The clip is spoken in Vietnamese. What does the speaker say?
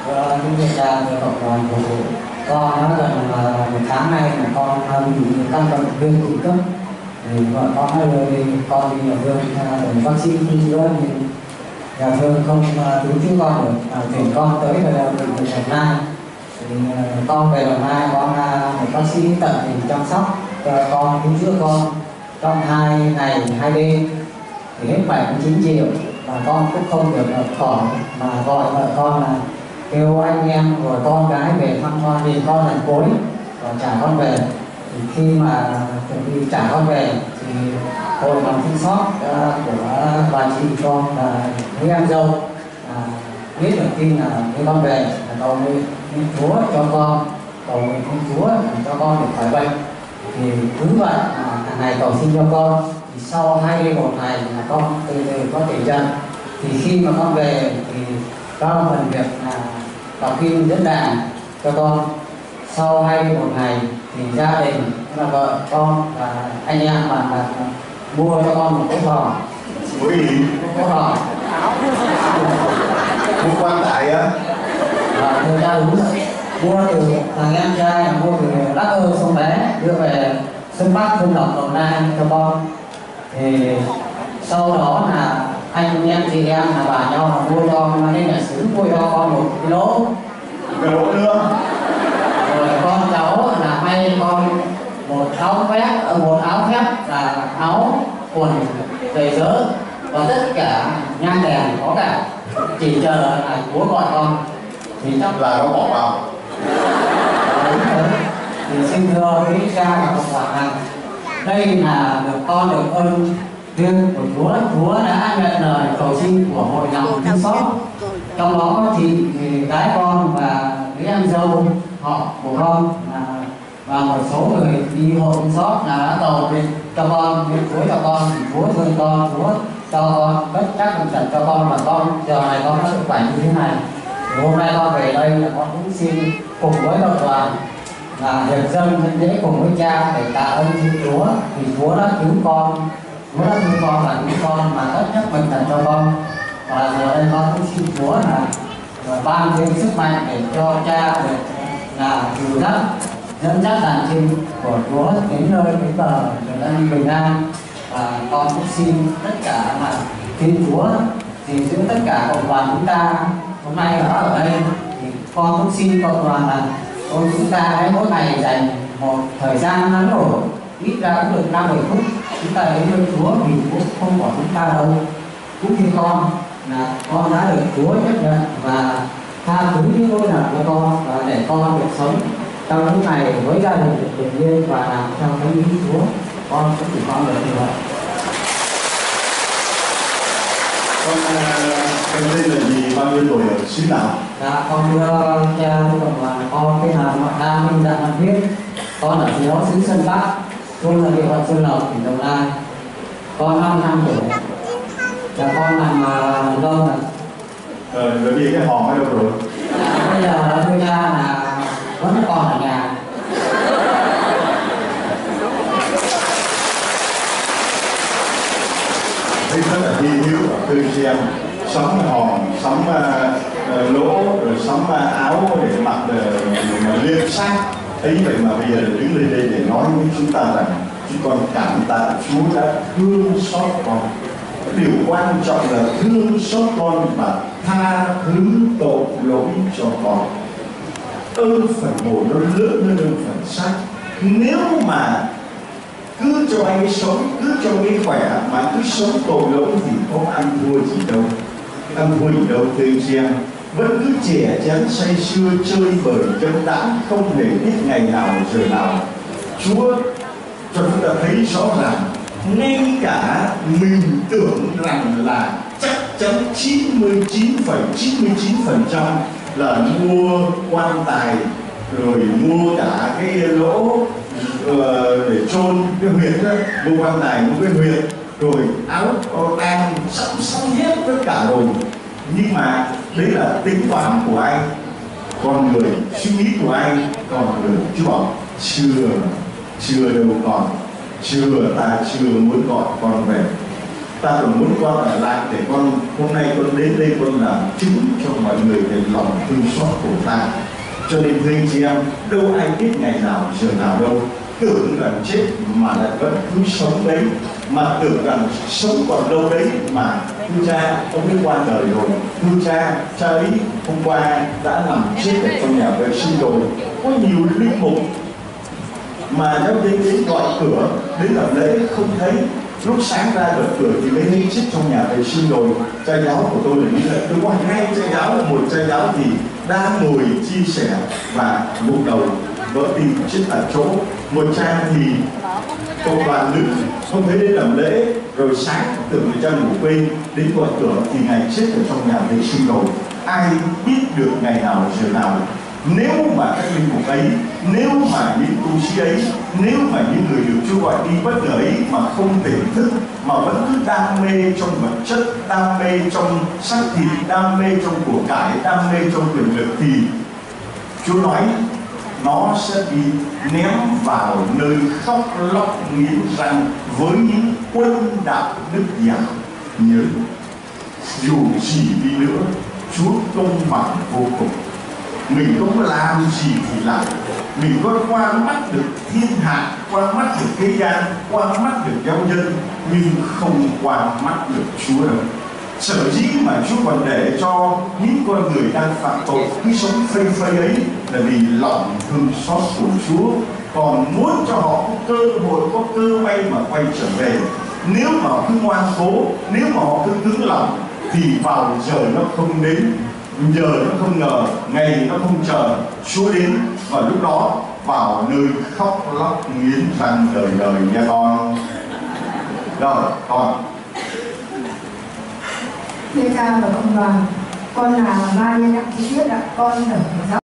những việc làm về cộng đoàn của con nó gần một tháng nay mà con bị tăng động viên cung cấp thì vợ con nói rồi con đi nhà thương để vaccine không chữa thì nhà thương không cứu chữa con được, chuyển con tới bệnh viện Đồng Nai. Thì con về Đồng Nai có một bác sĩ tận tình chăm sóc cho con, cứu chữa con trong 2 ngày 2 đêm thì hết 79 triệu mà con cũng không được khỏi, mà gọi vợ con là kêu anh em rồi con gái về thăm con vì con lần cuối và trả con về. Thì khi mà chuẩn bị trả con về thì hội đồng thương xót của bà chị con là mấy em dâu biết được tin là đưa con về là cầu nguyện Chúa cho con, cầu nguyện Chúa cho con được khỏi bệnh. Thì cứ vậy hàng ngày cầu xin cho con. Thì sau 2 đêm 1 ngày là con từ từ có thể dần. Thì khi mà con về thì có phần việc là đọc kinh dẫn đàn cho con. Sau 2 đêm 1 ngày thì gia đình là vợ con và anh em bạn là mua cho con một cái hòm. Mua gì? Một cái hòm. Mua quan tài á? Người ta đúng rồi. Mua từ thằng em trai, mua từ Đắk Ơ Sông Bé đưa về Xuân Bắc, Xuân Lộc, Đồng Nai cho con. Thì sau đó là anh em chị em là bảo nhau là mua cho con, nên là xứ mua cho con một cái lỗ. Cái lỗ nữa. Rồi con cháu là may con một áo phép là áo quần giày dỡ và tất cả nhang đèn có cả, chỉ chờ là Chúa gọi con thì chắc là nó bỏ vào. Đúng rồi. Thì xin thưa quý cha và cộng đoàn rằng đây là con được ơn riêng của Chúa. Chúa đã nhận lời cầu xin của hội lòng thương xót, trong đó có chị gái con và mấy em dâu họ của con và một số người đi hội thương xót là đã cầu nguyện cho con, nguyện Chúa cho con, Chúa thương con, Chúa cho con bất chắc bệnh tật cho con, và con giờ này con có sức khỏe như thế này. Thì hôm nay con về đây là con cũng xin cùng với cộng đoàn là hiệp dân thân lễ cùng với cha để tạ ơn xin Chúa vì Chúa đã cứu con, Chúa đã thương con và cứu con mà tất nhất bệnh tật cho con. Và giờ đây con cũng xin Chúa là ban thêm sức mạnh để cho cha được là dìu dắt dẫn dắt đàn chim của Chúa đến nơi đến bờ để an bình an. Và con cũng xin tất cả là xin Chúa thì giữ tất cả cộng đoàn chúng ta hôm nay ở đây. Thì con cũng xin cộng đoàn là chúng ta hãy mỗi ngày dành một thời gian ngắn ngủi, ít ra cũng được 5-10 phút chúng ta đến với Chúa vì Chúa không bỏ chúng ta đâu. Cũng như con là con đã được Chúa chấp nhận và tha thứ những lỗi lầm của con và để con được sống trong lúc này với gia đình được bình yên và làm theo cái ý Chúa. Con cũng chỉ con được như vậy. Con tên là gì, bao nhiêu tuổi, ở xứ nào? Dạ con thưa cha thưa cộng đoàn, con tên là Ngoại Đa Minh Đặng Văn Thiết, con ở phía xứ Sơn Bắc, thôn là địa phận Xuân Lộc, tỉnh Đồng Nai. Con 55 tuổi. Dạ con làm đông rồi. Rồi đi cái hòm ở đâu rồi? Dạ, bây giờ thưa cha là vẫn còn ở nhà. Thấy rất là hy hữu ở tư chị em, sắm hòm, sắm lỗ, rồi sắm áo để mặc liên sách. Ấy vậy mà bây giờ đứng lên đây để nói với chúng ta rằng chúng con cảm tạ Chúa đã thương xót con. Điều quan trọng là thương xót con và tha thứ tội lỗi cho con. Ơn phần hồn nó lớn hơn ơn phần xác. Nếu mà cứ cho anh ấy sống, cứ cho anh ấy khỏe mà cứ sống tội lỗi thì không ăn thua gì đâu. Ăn thua gì đâu thưa chị em. Vẫn cứ trẻ chén say sưa chơi bời chấm đãng, không hề biết ngày nào giờ nào. Chúa cho chúng ta thấy rõ ràng, ngay cả mình tưởng rằng là chắc chắn 99,99% là mua quan tài rồi mua cả cái lỗ để chôn cái huyệt đó, mua quan tài, mua cái huyệt rồi áo tang sẵn xong hết tất cả rồi. Nhưng mà đấy là tính toán của anh, con người, suy nghĩ của anh, con người. Chúa bảo chưa đâu con, ta chưa muốn gọi con về. Ta còn muốn con ở lại để con hôm nay con đến đây con làm chứng cho mọi người về lòng thương xót của ta. Cho nên thưa anh chị em, đâu ai biết ngày nào giờ nào đâu, tưởng rằng chết mà lại vẫn cứ sống đấy, mà tưởng rằng sống còn đâu đấy mà thưa cha ông ấy qua đời rồi, thưa cha ấy hôm qua đã nằm chết ở trong nhà vệ sinh rồi. Có nhiều linh mục mà giáo đến gọi cửa đến làm lễ không thấy, lúc sáng ra đợt cửa thì lấy hết chết trong nhà vệ sinh rồi. Trai giáo của tôi là như vậy, tôi có hai trai giáo, một trai giáo thì đang ngồi chia sẻ và gục đầu vỡ tim chết tại chỗ, một cha thì công đoàn nữ không thấy đến làm lễ, rồi sáng tưởng người cha ngủ quên đến gọi cửa thì ngày chết ở trong nhà vệ sinh rồi. Ai biết được ngày nào giờ nào? Nếu mà các linh mục ấy, nếu mà những tu sĩ ấy, nếu mà những người được Chúa gọi đi bất ngờ ấy mà không tỉnh thức, mà vẫn cứ đam mê trong vật chất, đam mê trong xác thịt, đam mê trong của cải, đam mê trong quyền lực, thì Chúa nói nó sẽ bị ném vào nơi khóc lóc nghiến răng với những quân đạo đức giả. Nhớ, dù gì đi nữa, Chúa công bằng vô cùng. Mình không làm gì thì làm, mình có qua mắt được thiên hạ, qua mắt được thế gian, qua mắt được giáo dân, nhưng không qua mắt được Chúa đâu. Sở dĩ mà Chúa còn để cho những con người đang phạm tội cứ sống phây phây ấy là vì lòng thương xót của Chúa, còn muốn cho họ có cơ hội, có cơ may mà quay trở về. Nếu mà họ cứ ngoan cố, nếu mà họ cứ cứng lòng thì vào giờ nó không đến, giờ nó không ngờ, ngày nó không chờ, Chúa đến, và lúc đó vào nơi khóc lóc nghiến răng đời đời nha con. Rồi con. Thưa cha và cộng đoàn, con là Maria Đặng Thị Tuyết ạ, con ở giáo